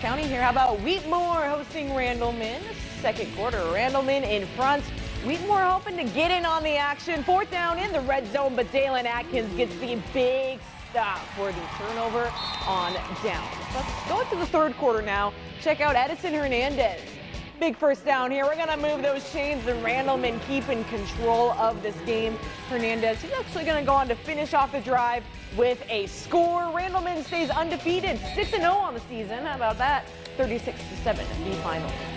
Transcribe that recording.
County here. How about Wheatmore hosting Randleman? Second quarter, Randleman in front. Wheatmore hoping to get in on the action. Fourth down in the red zone, but Dalen Atkins gets the big stop for the turnover on down. Let's go into the third quarter now. Check out Edison Hernandez. Big first down here. We're going to move those chains, and Randleman keeping control of this game. Hernandez, he's actually going to go on to finish off the drive with a score. Randleman stays undefeated, 6-0 on the season. How about that? 36-7 the final.